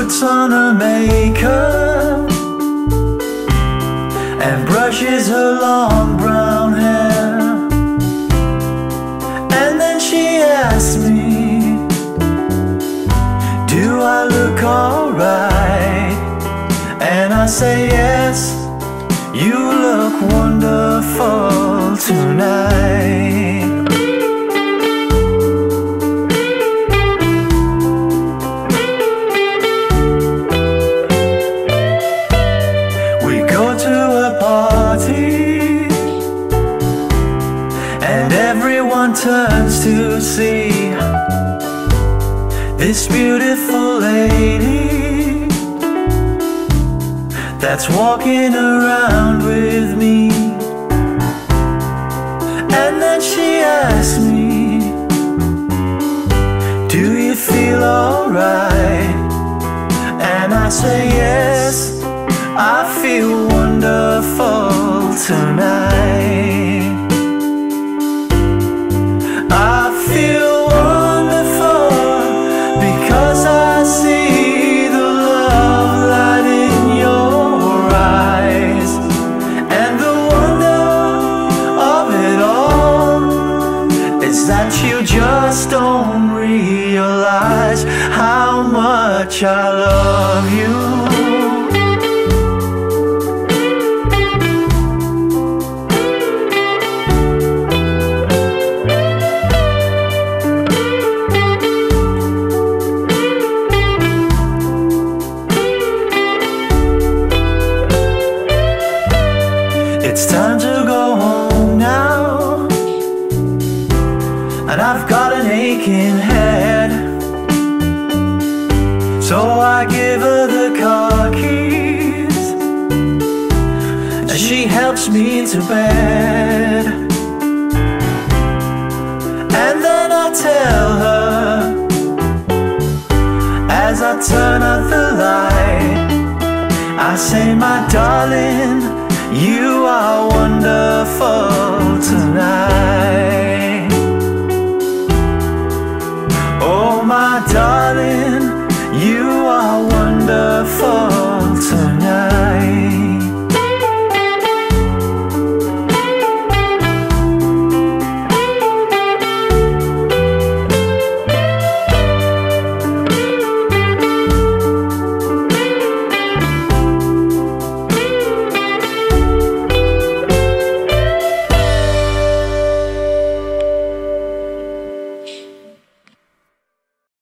puts on her makeup and brushes her long brown hair. And then she asks me, do I look alright? And I say yes, you look wonderful tonight. We go to a party and everyone turns to see this beautiful lady that's walking around with me. And then she asks me, do you feel alright? And I say yes, I feel wonderful tonight. I feel wonderful because I see the love light in your eyes. And the wonder of it all is that you just don't realize how much I love you. It's time to go home now, and I've got an aching head. So I give her the car keys, and she helps me into bed. And then I tell her, as I turn out the light, I say, my darling, you are wonderful tonight. Oh, my darling, you are wonderful tonight.